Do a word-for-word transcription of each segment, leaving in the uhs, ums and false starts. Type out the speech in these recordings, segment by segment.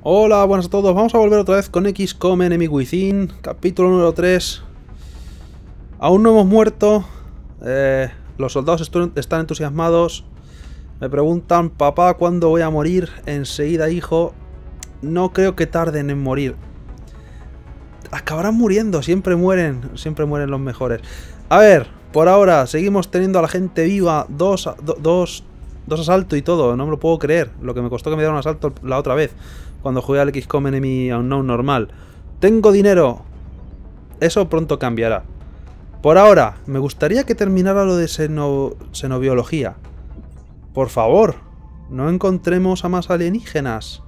Hola, buenas a todos. Vamos a volver otra vez con X COM Enemy Within, capítulo número tres. Aún no hemos muerto. Eh, los soldados están entusiasmados. Me preguntan, papá, ¿cuándo voy a morir? Enseguida, hijo. No creo que tarden en morir. Acabarán muriendo, siempre mueren. Siempre mueren los mejores. A ver, por ahora seguimos teniendo a la gente viva. Dos, do, dos, dos asaltos y todo. No me lo puedo creer. Lo que me costó que me dieran un asalto la otra vez, cuando jugué al X COM Enemy Unknown normal. Tengo dinero. Eso pronto cambiará. Por ahora, me gustaría que terminara lo de xeno, xenobiología. Por favor, no encontremos a más alienígenas.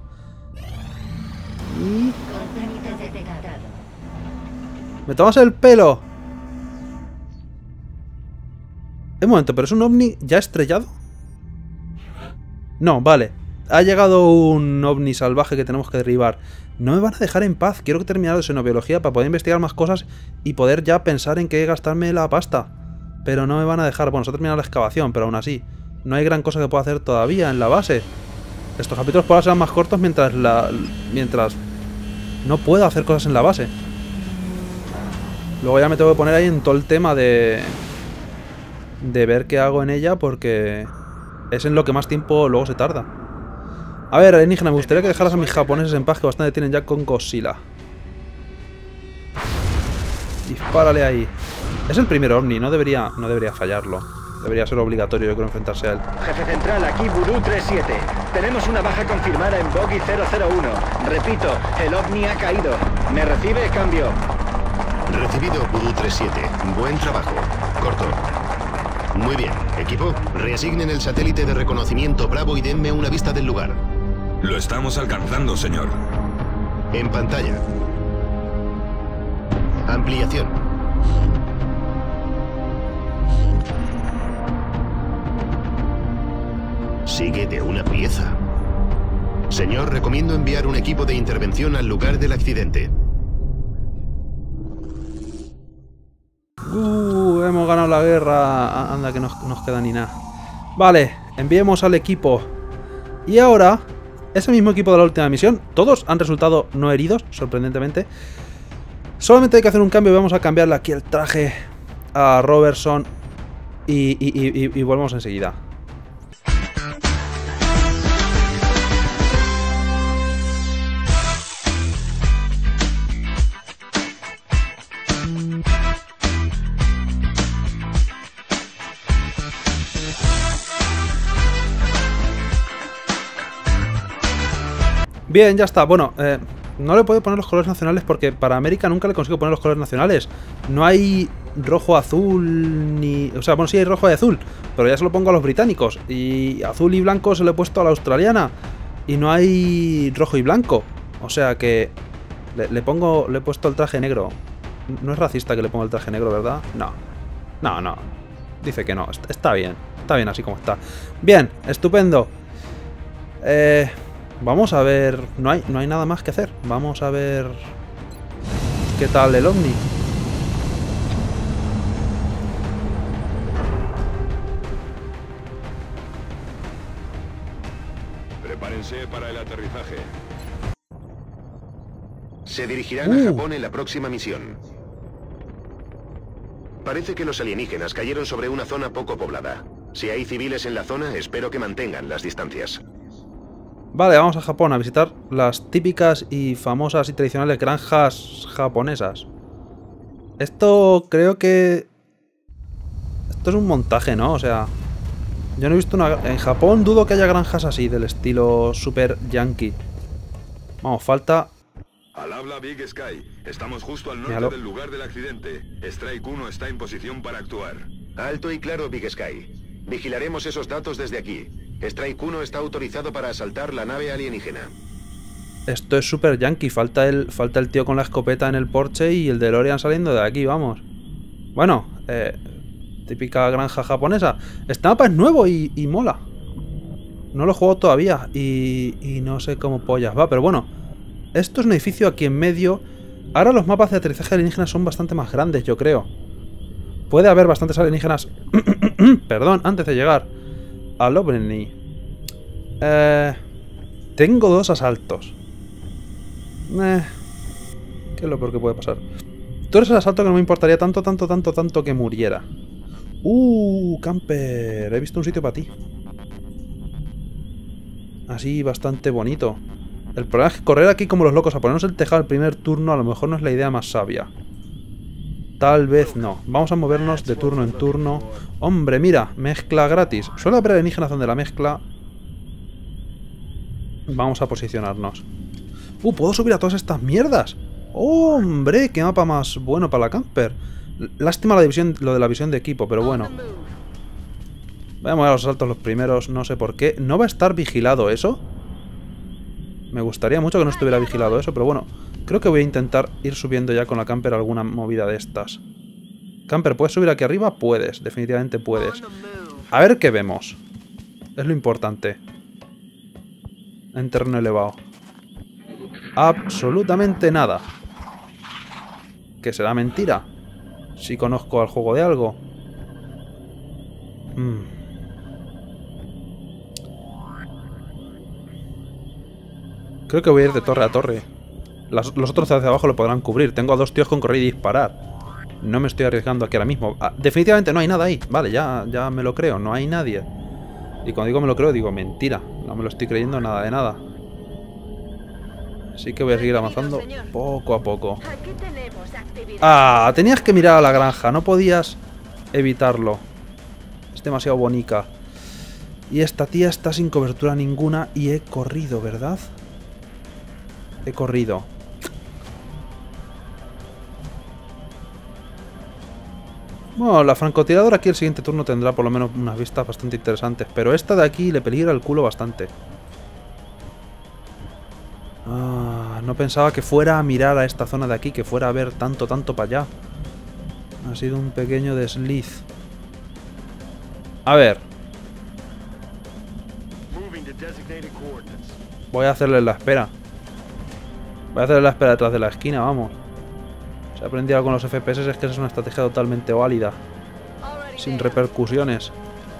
Y... ¡me tomas el pelo! Un momento, ¿pero es un ovni ya estrellado? No, vale. Ha llegado un ovni salvaje que tenemos que derribar. No me van a dejar en paz. Quiero que termine de xenobiología para poder investigar más cosas y poder ya pensar en qué gastarme la pasta. Pero no me van a dejar. Bueno, se ha terminado la excavación, pero aún así no hay gran cosa que pueda hacer todavía en la base. Estos capítulos por ahora serán más cortos mientras la mientras no puedo hacer cosas en la base. Luego ya me tengo que poner ahí en todo el tema de de ver qué hago en ella, porque es en lo que más tiempo luego se tarda. A ver, alienígena, me gustaría que dejaras a mis japoneses en paz, que bastante tienen ya con Godzilla. Dispárale ahí. Es el primer ovni, no debería, no debería fallarlo. Debería ser obligatorio, yo creo, enfrentarse a él. Jefe central, aquí Voodoo tres siete. Tenemos una baja confirmada en Boggy cero cero uno. Repito, el ovni ha caído. ¿Me recibe? Cambio. Recibido, Voodoo tres siete. Buen trabajo. Corto. Muy bien. Equipo, reasignen el satélite de reconocimiento Bravo y denme una vista del lugar. Lo estamos alcanzando, señor. En pantalla. Ampliación. Sigue de una pieza. Señor, recomiendo enviar un equipo de intervención al lugar del accidente. Uh, hemos ganado la guerra. Anda, que no nos queda ni nada. Vale, enviemos al equipo. Y ahora, ese mismo equipo de la última misión, todos han resultado no heridos, sorprendentemente. Solamente hay que hacer un cambio. Vamos a cambiarle aquí el traje a Robertson. Y, y, y, y volvemos enseguida. Bien, ya está. Bueno, eh, no le puedo poner los colores nacionales porque para América nunca le consigo poner los colores nacionales. No hay rojo, azul, ni... O sea, bueno, sí hay rojo y azul, pero ya se lo pongo a los británicos. Y azul y blanco se lo he puesto a la australiana. Y no hay rojo y blanco. O sea que... Le, le pongo... Le he puesto el traje negro. No es racista que le ponga el traje negro, ¿verdad? No. No, no. Dice que no. Está bien. Está bien así como está. Bien, estupendo. Eh... Vamos a ver... No hay, no hay nada más que hacer. Vamos a ver... ¿Qué tal el ovni? Prepárense para el aterrizaje. Se dirigirán uh. a Japón en la próxima misión. Parece que los alienígenas cayeron sobre una zona poco poblada. Si hay civiles en la zona, espero que mantengan las distancias. Vale, vamos a Japón a visitar las típicas y famosas y tradicionales granjas japonesas. Esto creo que... Esto es un montaje, ¿no? O sea... Yo no he visto una... En Japón dudo que haya granjas así, del estilo super yankee. Vamos, falta... Al habla Big Sky. Estamos justo al norte Míralo. del lugar del accidente. Strike uno está en posición para actuar. Alto y claro, Big Sky. Vigilaremos esos datos desde aquí. Strike uno está autorizado para asaltar la nave alienígena. Esto es super yankee. Falta el, falta el tío con la escopeta en el Porsche y el DeLorean saliendo de aquí, vamos. Bueno, eh, típica granja japonesa. Este mapa es nuevo y, y mola. No lo he jugado todavía y, y no sé cómo pollas va, pero bueno. Esto es un edificio aquí en medio. Ahora los mapas de aterrizaje alienígenas son bastante más grandes, yo creo. Puede haber bastantes alienígenas... Perdón, antes de llegar al ovni. Eh, tengo dos asaltos. Eh, ¿Qué es lo peor que puede pasar? Tú eres el asalto que no me importaría tanto, tanto, tanto, tanto que muriera. Uh, camper. He visto un sitio para ti. Así, bastante bonito. El problema es que correr aquí como los locos a ponernos el tejado el primer turno a lo mejor no es la idea más sabia. Tal vez no. Vamos a movernos de turno en turno. Hombre, mira, mezcla gratis. Suele haber alienígenas donde la mezcla... Vamos a posicionarnos. Uh, ¿puedo subir a todas estas mierdas? ¡Hombre! ¡Qué mapa más bueno para la camper! Lástima la división, lo de la visión de equipo, pero bueno. Voy a mover los asaltos los primeros, no sé por qué. ¿No va a estar vigilado eso? Me gustaría mucho que no estuviera vigilado eso, pero bueno. Creo que voy a intentar ir subiendo ya con la camper alguna movida de estas. Camper, ¿puedes subir aquí arriba? Puedes, definitivamente puedes. A ver qué vemos. Es lo importante. En terreno elevado. Absolutamente nada. ¿Que será mentira? Si conozco al juego de algo. Mm. Creo que voy a ir de torre a torre. Las, los otros hacia abajo lo podrán cubrir. Tengo a dos tíos con correr y disparar. No me estoy arriesgando aquí ahora mismo. Ah, definitivamente no hay nada ahí. Vale, ya, ya me lo creo. No hay nadie. Y cuando digo me lo creo, digo mentira. No me lo estoy creyendo nada de nada. Así que voy a seguir avanzando poco a poco. Ah, tenías que mirar a la granja. No podías evitarlo. Es demasiado bonica. Y esta tía está sin cobertura ninguna y he corrido, ¿verdad? He corrido. Bueno, la francotiradora aquí el siguiente turno tendrá por lo menos unas vistas bastante interesantes. Pero esta de aquí le peligra el culo bastante. Ah, no pensaba que fuera a mirar a esta zona de aquí, que fuera a ver tanto, tanto para allá. Ha sido un pequeño desliz. A ver. Voy a hacerle la espera. Voy a hacerle la espera detrás de la esquina, vamos. Se ha aprendido con los F P S, es que esa es una estrategia totalmente válida. Sin repercusiones.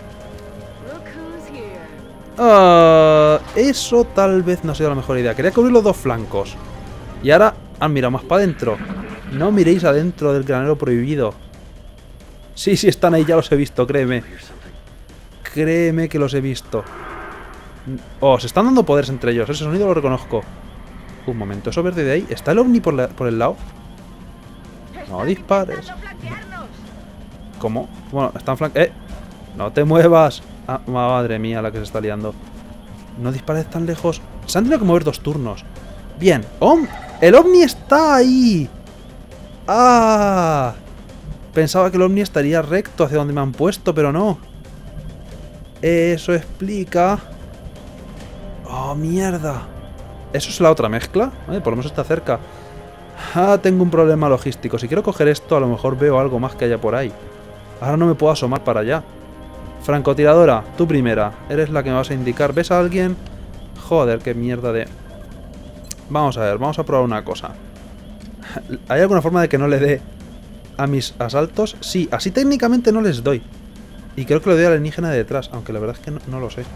Uh, eso tal vez no ha sido la mejor idea. Quería cubrir los dos flancos. Y ahora han mirado más para adentro. No miréis adentro del granero prohibido. Sí, sí, están ahí, ya los he visto, créeme. Créeme que los he visto. Oh, se están dando poderes entre ellos. Ese sonido lo reconozco. Un momento, eso verde de ahí. ¿Está el ovni por, la, por el lado? No dispares. ¿Cómo? Bueno, están flanqueando. ¡Eh! ¡No te muevas! Ah, madre mía, la que se está liando. No dispares tan lejos. Se han tenido que mover dos turnos. Bien. ¡Oh! ¡El ovni está ahí! ¡Ah! Pensaba que el ovni estaría recto hacia donde me han puesto, pero no. Eso explica... ¡Oh, mierda! ¿Eso es la otra mezcla? Eh, por lo menos está cerca. Ah, tengo un problema logístico. Si quiero coger esto, a lo mejor veo algo más que haya por ahí. Ahora no me puedo asomar para allá. Francotiradora, tú primera. Eres la que me vas a indicar. ¿Ves a alguien? Joder, qué mierda de... Vamos a ver, vamos a probar una cosa. ¿Hay alguna forma de que no le dé a mis asaltos? Sí, así técnicamente no les doy. Y creo que le doy al alienígena de detrás, aunque la verdad es que no, no lo sé.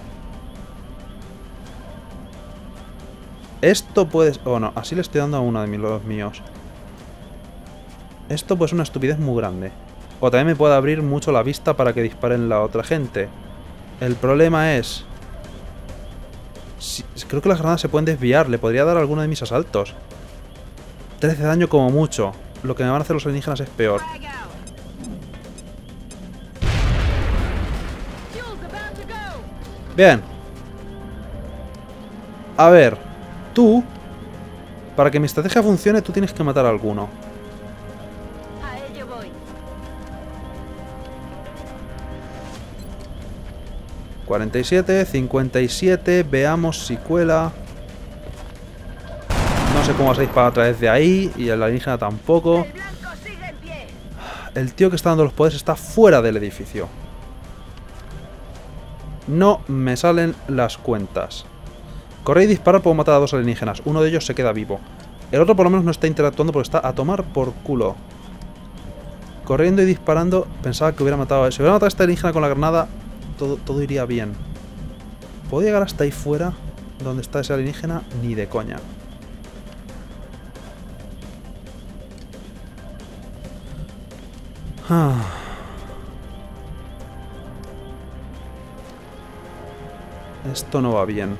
Esto puede... Oh, no, así le estoy dando a uno de los míos. Esto pues es una estupidez muy grande. O también me puede abrir mucho la vista para que disparen la otra gente. El problema es... Si, creo que las granadas se pueden desviar. Le podría dar a alguno de mis asaltos. trece de daño como mucho. Lo que me van a hacer los alienígenas es peor. Bien. A ver. Tú, para que mi estrategia funcione, tú tienes que matar a alguno. A ello voy. cuarenta y siete, cincuenta y siete, veamos si cuela. No sé cómo vas a disparar a través de ahí, y el alienígena tampoco. El blanco sigue en pie. El tío que está dando los poderes está fuera del edificio. No me salen las cuentas. Correr y disparar puedo matar a dos alienígenas. Uno de ellos se queda vivo. El otro por lo menos no está interactuando porque está a tomar por culo. Corriendo y disparando, pensaba que hubiera matado a... Si hubiera matado a esta alienígena con la granada, todo, todo iría bien. ¿Puedo llegar hasta ahí fuera? Donde está ese alienígena, ni de coña. Ah. Esto no va bien.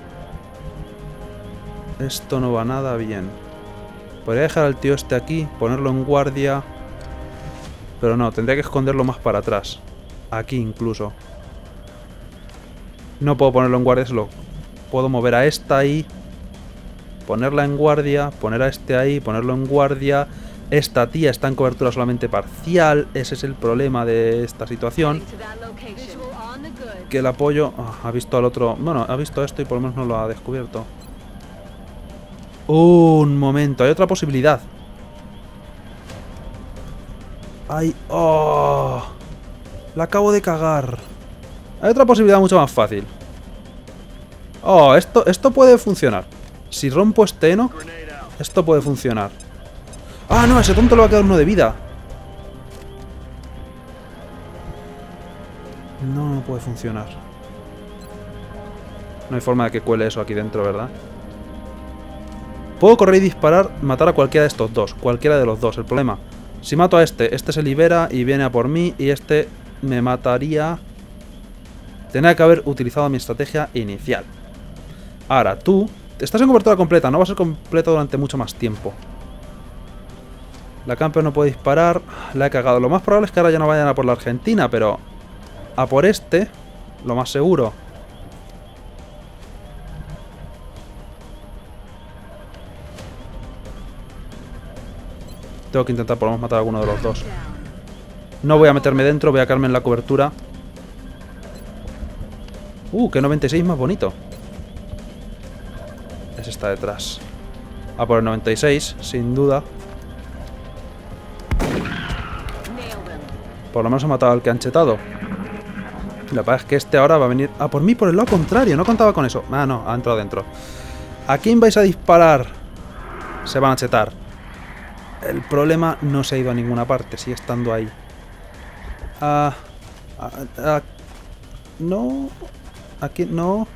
Esto no va nada bien. Podría dejar al tío este aquí, ponerlo en guardia. Pero no, tendría que esconderlo más para atrás. Aquí incluso. No puedo ponerlo en guardia, solo puedo mover a esta ahí. Ponerla en guardia, poner a este ahí, ponerlo en guardia. Esta tía está en cobertura solamente parcial. Ese es el problema de esta situación. Que el apoyo... Oh, ha visto al otro... Bueno, ha visto esto y por lo menos no lo ha descubierto. Un momento, hay otra posibilidad. Ay, oh, la acabo de cagar. Hay otra posibilidad mucho más fácil. Oh, esto, esto puede funcionar. Si rompo este heno, esto puede funcionar. Ah, no, a ese tonto le va a quedar uno de vida. No, no puede funcionar. No hay forma de que cuele eso aquí dentro, ¿verdad? Puedo correr y disparar, matar a cualquiera de estos dos. Cualquiera de los dos. El problema, si mato a este, este se libera y viene a por mí. Y este me mataría. Tendría que haber utilizado mi estrategia inicial. Ahora, tú estás en cobertura completa. No va a ser completa durante mucho más tiempo. La campeón no puede disparar. La he cagado. Lo más probable es que ahora ya no vayan a por la Argentina, pero a por este, lo más seguro. Tengo que intentar por lo menos matar a alguno de los dos. No voy a meterme dentro, voy a quedarme en la cobertura. Uh, que noventa y seis más bonito. Ese está detrás. A por el noventa y seis, sin duda. Por lo menos he matado al que han chetado. La verdad es que este ahora va a venir a por mí por el lado contrario. No contaba con eso. Ah, no, ha entrado dentro. ¿A quién vais a disparar? Se van a chetar. El problema no se ha ido a ninguna parte. Sigue estando ahí. Ah... ah, ah no... Aquí no...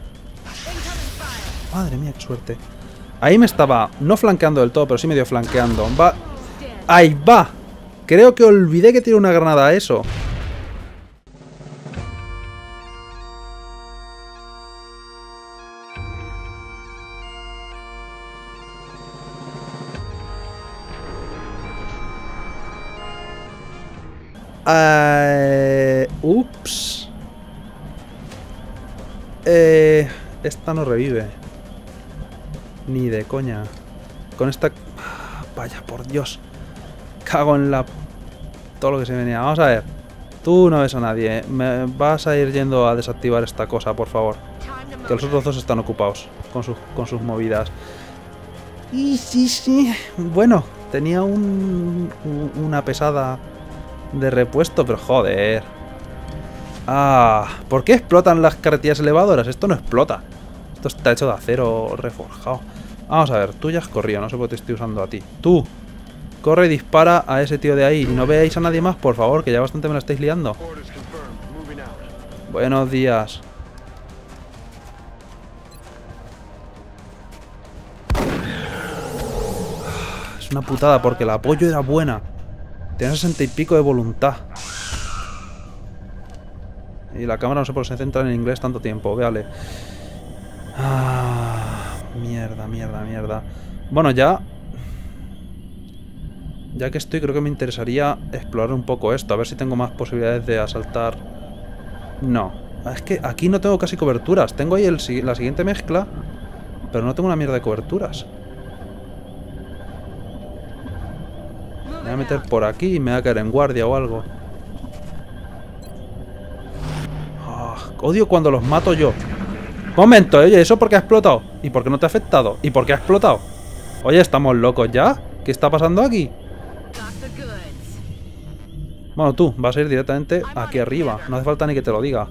Madre mía, qué suerte. Ahí me estaba, no flanqueando del todo, pero sí medio flanqueando. Va... ¡Ahí va! Creo que olvidé que tiene una granada a eso. Uh, ups. Eh, esta no revive. Ni de coña. Con esta... Vaya, por Dios. Cago en la... Todo lo que se venía. Vamos a ver. Tú no ves a nadie. Me vas a ir yendo a desactivar esta cosa, por favor. Que los otros dos están ocupados con sus, con sus movidas. Y sí, sí. Bueno, tenía un, un, una pesada de repuesto, pero joder. Ah, ¿por qué explotan las carretillas elevadoras? Esto no explota. Esto está hecho de acero reforjado. Vamos a ver, tú ya has corrido, no sé por qué te estoy usando a ti. Tú, corre y dispara a ese tío de ahí. Y no veáis a nadie más, por favor, que ya bastante me la estáis liando. Buenos días. Es una putada porque el apoyo era buena. Tenía sesenta y pico de voluntad. Y la cámara no sé por qué se centra en inglés tanto tiempo. Véale. Ah, mierda, mierda, mierda. Bueno, ya... Ya que estoy, creo que me interesaría explorar un poco esto. A ver si tengo más posibilidades de asaltar. No. Es que aquí no tengo casi coberturas. Tengo ahí el, la siguiente mezcla, pero no tengo una mierda de coberturas. Me voy a meter por aquí y me voy a caer en guardia o algo. Oh, odio cuando los mato yo. Momento, oye, ¿eso por qué ha explotado? ¿Y por qué no te ha afectado? ¿Y por qué ha explotado? Oye, ¿estamos locos ya? ¿Qué está pasando aquí? Bueno, tú, vas a ir directamente aquí arriba. No hace falta ni que te lo diga.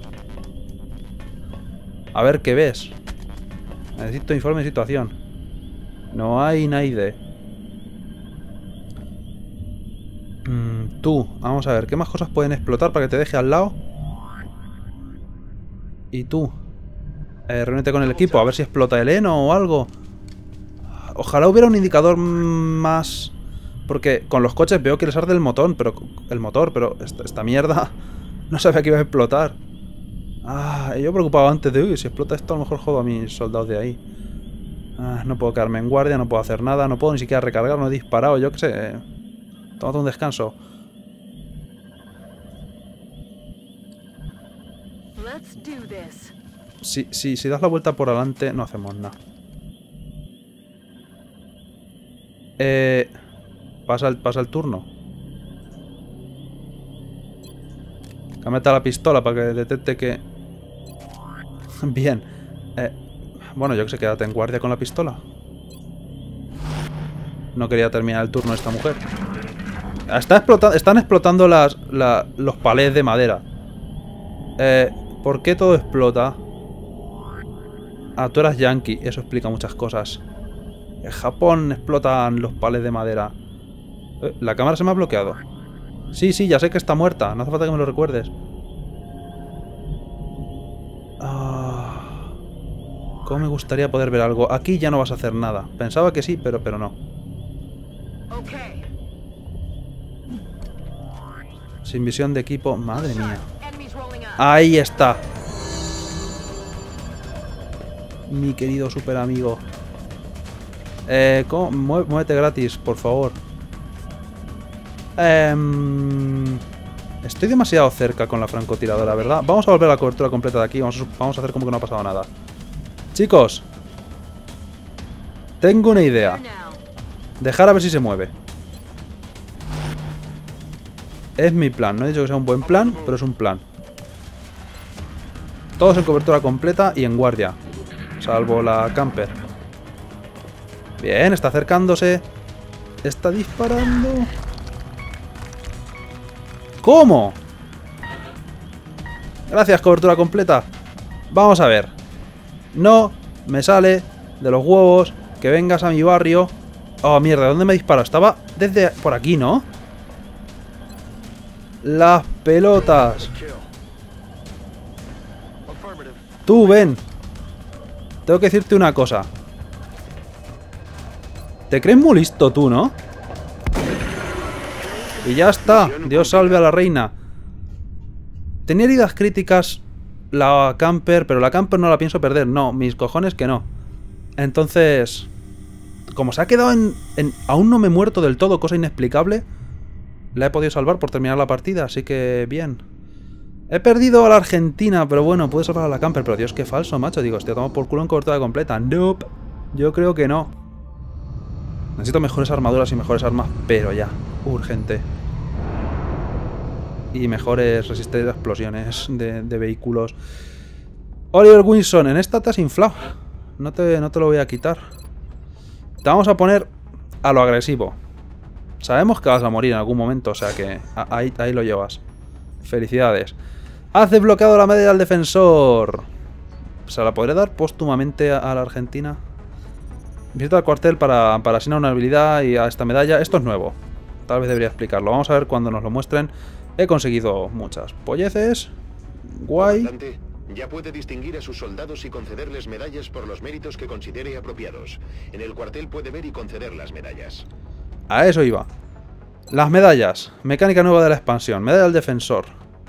A ver qué ves. Necesito informe de situación. No hay nadie. Mm, tú, vamos a ver. ¿Qué más cosas pueden explotar para que te deje al lado? Y tú. Eh, reúnete con el equipo, a ver si explota el heno o algo. Ojalá hubiera un indicador más... Porque con los coches veo que les arde el motor, pero el motor, pero esta, esta mierda no sabía que iba a explotar. Ah, yo preocupado antes de, uy, si explota esto a lo mejor jodo a mis soldados de ahí. Ah, no puedo quedarme en guardia, no puedo hacer nada, no puedo ni siquiera recargar, no he disparado, yo qué sé. Tómate un descanso. Si, si, si das la vuelta por adelante, no hacemos nada. Eh... Pasa el, pasa el turno. Cámbiate la pistola para que detecte que... Bien. Eh, bueno, yo que sé, quédate en guardia con la pistola. No quería terminar el turno de esta mujer. Está explota están explotando las, la, los palés de madera. Eh, ¿Por qué todo explota? Ah, tú eras yankee. Eso explica muchas cosas. En Japón explotan los palés de madera. Eh, la cámara se me ha bloqueado. Sí, sí, ya sé que está muerta. No hace falta que me lo recuerdes. Ah, ¿cómo me gustaría poder ver algo? Aquí ya no vas a hacer nada. Pensaba que sí, pero, pero no. Sin visión de equipo. Madre mía. Ahí está. Mi querido super amigo. Eh, ¿cómo? Muévete gratis, por favor. Eh, estoy demasiado cerca con la francotiradora, ¿verdad? Vamos a volver a la cobertura completa de aquí. Vamos a, vamos a hacer como que no ha pasado nada. Chicos. Tengo una idea. Dejar a ver si se mueve. Es mi plan. No he dicho que sea un buen plan, pero es un plan. Todos en cobertura completa y en guardia. Salvo la camper. Bien, está acercándose. Está disparando. ¿Cómo? Gracias, cobertura completa. Vamos a ver. No me sale de los huevos que vengas a mi barrio. Oh, mierda, ¿dónde me dispara? Estaba desde por aquí, ¿no? Las pelotas. Tú, ven. Tengo que decirte una cosa. Te crees muy listo tú, ¿no? Y ya está. Dios salve a la reina. Tenía heridas críticas la camper, pero la camper no la pienso perder. No, mis cojones que no. Entonces, como se ha quedado en, en... Aún no me he muerto del todo, cosa inexplicable. La he podido salvar por terminar la partida, así que bien. He perdido a la Argentina, pero bueno, puedo salvar a la camper. Pero Dios, qué falso, macho. Digo, hostia, tomo por culo en cobertura completa. Nope. Yo creo que no. Necesito mejores armaduras y mejores armas, pero ya. Urgente. Y mejores resistencias a explosiones de, de vehículos. Oliver Wilson, en esta te has inflado. No te, no te lo voy a quitar. Te vamos a poner a lo agresivo. Sabemos que vas a morir en algún momento, o sea que ahí, ahí lo llevas. Felicidades. Has desbloqueado la medalla del defensor. ¿Se la podré dar póstumamente a, a la Argentina? Visita el cuartel para, para asignar una habilidad y a esta medalla. Esto es nuevo. Tal vez debería explicarlo. Vamos a ver cuando nos lo muestren. He conseguido muchas polleces. Guay. Ya puede distinguir a sus soldados y concederles medallas por los méritos que considere apropiados. En el cuartel puede ver y conceder las medallas. A eso iba. Las medallas. Mecánica nueva de la expansión. Medalla del defensor.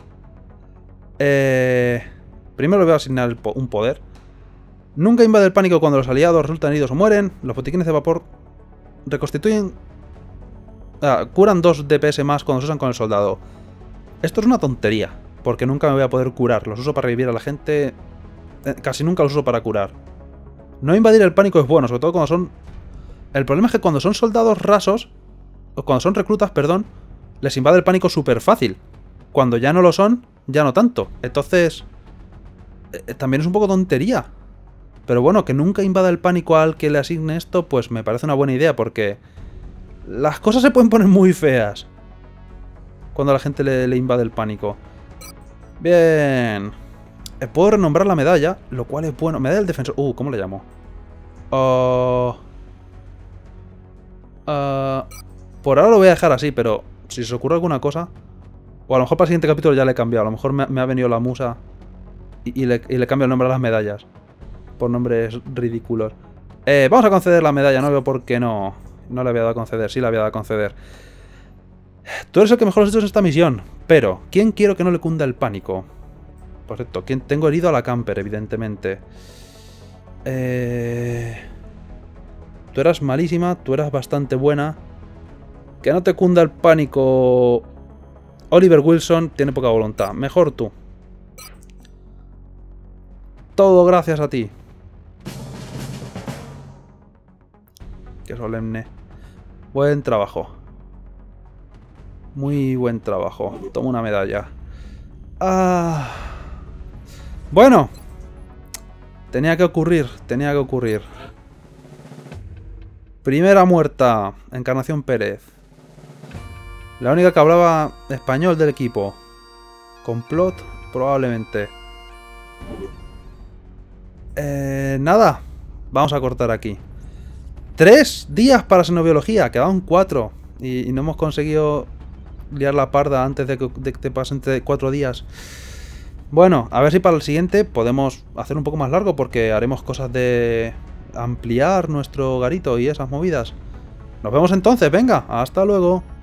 Eh... Primero le voy a asignar po un poder. Nunca invade el pánico cuando los aliados resultan heridos o mueren. Los botiquines de vapor reconstituyen... Ah, curan dos D P S más cuando se usan con el soldado. Esto es una tontería, porque nunca me voy a poder curar. Los uso para revivir a la gente. Eh, casi nunca los uso para curar. No invadir el pánico es bueno, sobre todo cuando son... El problema es que cuando son soldados rasos, o cuando son reclutas, perdón, les invade el pánico súper fácil. Cuando ya no lo son, ya no tanto. Entonces, eh, también es un poco tontería. Pero bueno, que nunca invada el pánico al que le asigne esto, pues me parece una buena idea, porque las cosas se pueden poner muy feas cuando a la gente le, le invade el pánico. Bien. Eh, puedo renombrar la medalla, lo cual es bueno. Medalla del defensor. Uh, ¿cómo le llamo? Uh, uh, por ahora lo voy a dejar así, pero si se os ocurre alguna cosa... O a lo mejor para el siguiente capítulo ya le he cambiado. A lo mejor me, me ha venido la musa y, y, le, y le cambio el nombre a las medallas. Por nombres ridículos. Eh, vamos a conceder la medalla, no veo por qué no. No le había dado a conceder, sí le había dado a conceder. Tú eres el que mejor has hecho en esta misión, pero ¿quién quiero que no le cunda el pánico? Por cierto, ¿quién tengo herido a la camper, evidentemente? Eh... Tú eras malísima, tú eras bastante buena. Que no te cunda el pánico. Oliver Wilson tiene poca voluntad. Mejor tú. Todo gracias a ti. Qué solemne. Buen trabajo. Muy buen trabajo. Toma una medalla. Ah. Bueno. Tenía que ocurrir. Tenía que ocurrir. Primera muerta. Encarnación Pérez. La única que hablaba español del equipo. Complot, probablemente. Eh, nada. Vamos a cortar aquí. Tres días para xenobiología. Quedaban cuatro. Y, y no hemos conseguido liar la parda antes de que, de que te pasen cuatro días. Bueno, a ver si para el siguiente podemos hacer un poco más largo. Porque haremos cosas de ampliar nuestro garito y esas movidas. Nos vemos entonces. Venga, hasta luego.